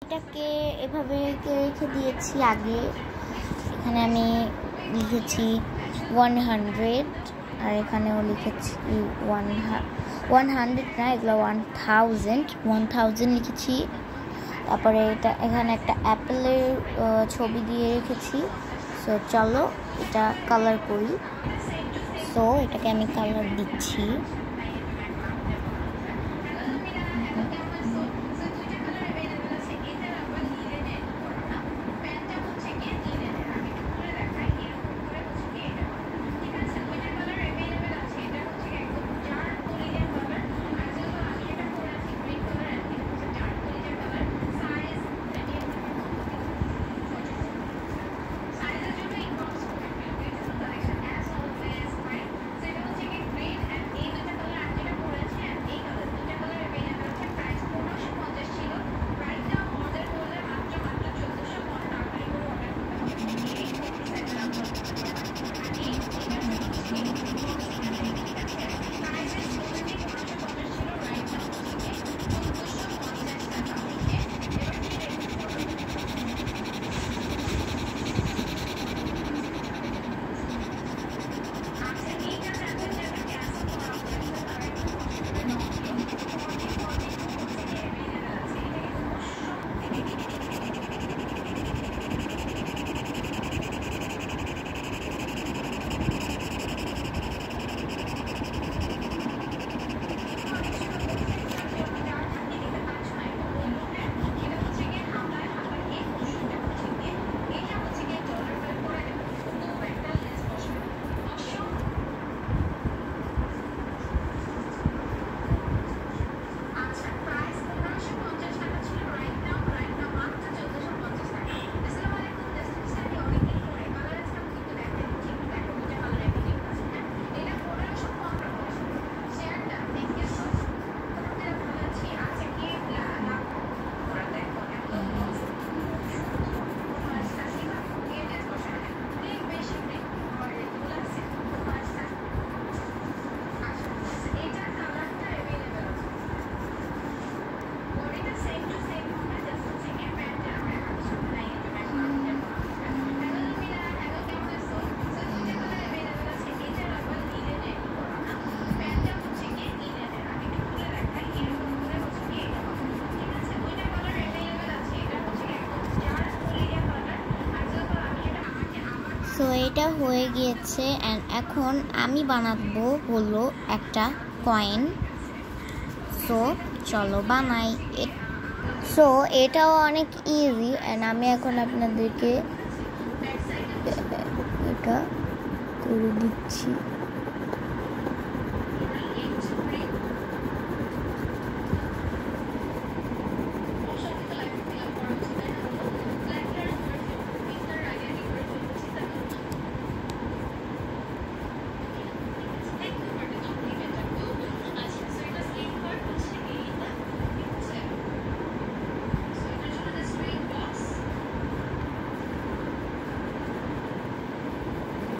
এটাকে এভাবে রেখে দিয়েছি আগে। এখানে আমি লিখেছি 100 আর এখানেও লিখেছি 100 না, এগুলো 1000 লিখেছি। তারপরে এখানে একটা অ্যাপেলের ছবি দিয়ে রেখেছি। সো চলো এটা কালার করি। সো এটাকে আমি কালার দিচ্ছি। সো এটা হয়ে গিয়েছে এন্ড এখন আমি বানাবো হলো একটা কয়েন। সো চলো বানাই। সো এটাও অনেক ইজি এন্ড আমি এখন আপনাদেরকে এটা করে দিচ্ছি।